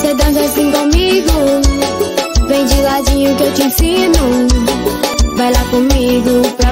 Cê dança assim comigo, vem de ladinho que eu te ensino. Vai lá comigo.